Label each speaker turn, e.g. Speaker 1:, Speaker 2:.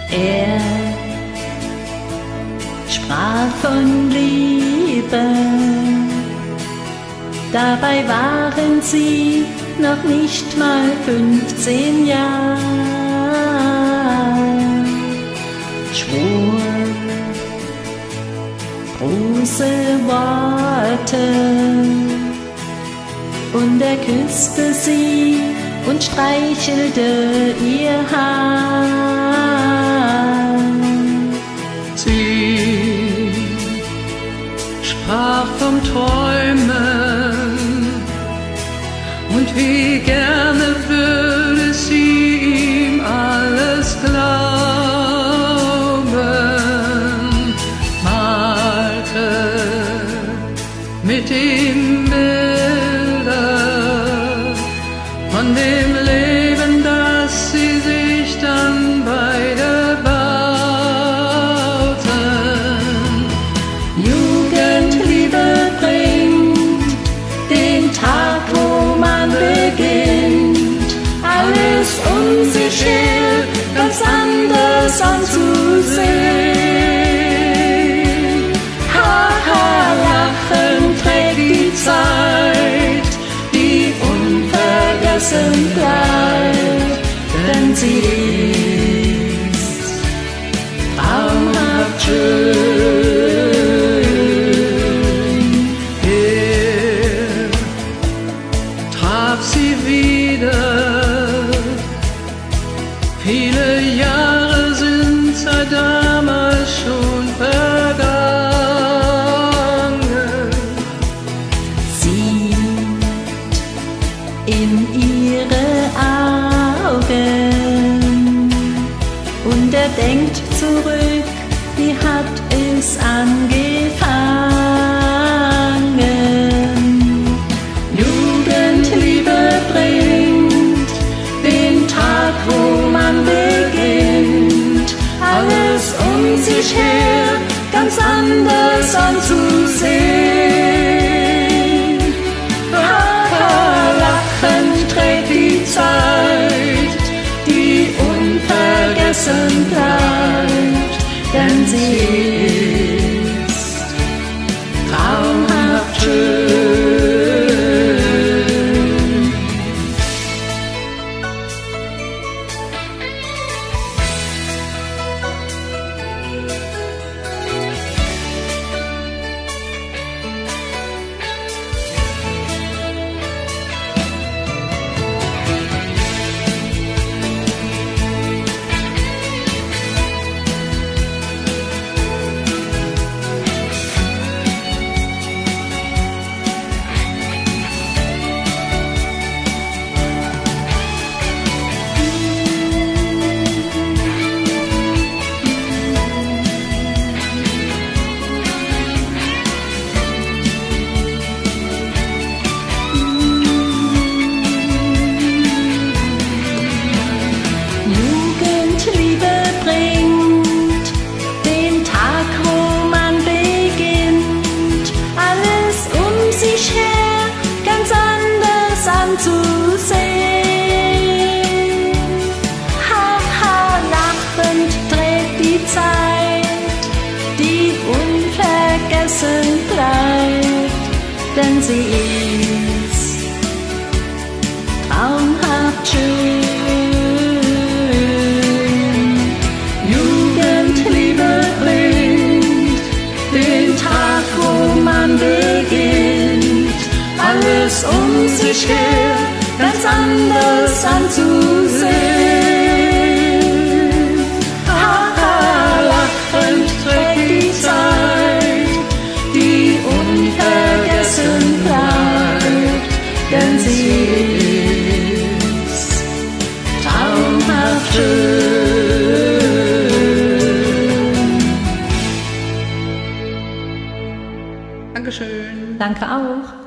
Speaker 1: Er sprach von Liebe, dabei waren sie noch nicht mal 15 Jahre. Schwur große Worte und er küsste sie und streichelte ihr Haar.
Speaker 2: Sie sprach vom Träumen und wie gerne würde sie ihm alles glauben, malte mit ihm Bilder von dem Leben, das sie sich dann beide bauten.
Speaker 1: Jugendliebe bringt den Tag, wo man beginnt, alles um sich her ganz anders anzusehen. Haha, Lachen trägt die Zeit, die unvergessen bleibt, denn sie ist traumhaft schön.
Speaker 2: Er traf sie wieder, viele Jahre sind seit damals schon vergangen.
Speaker 1: Sieht in ihre Augen und er denkt zurück, wie hat es angefangen. Jugendliebe bringt den Tag, wo man beginnt, alles um sich her ganz anders anzusehen. Haha, lachend trägt die Zeit, die unvergessen bleibt, denn sie ist traumhaft schön. Jugendliebe bringt den Tag, wo man beginnt, alles um sich her ganz anders anzusehen. Haha, lachend trägt die Zeit, die unvergessen bleibt, denn sie ist traumhaft schön. Jugendliebe bringt den Tag, wo man beginnt, alles um sich her ganz anders anzusehen. Haha, lachend trägt die Zeit, die unvergessen bleibt, denn sie ist traumhaft schön.
Speaker 2: Dankeschön.
Speaker 1: Danke auch.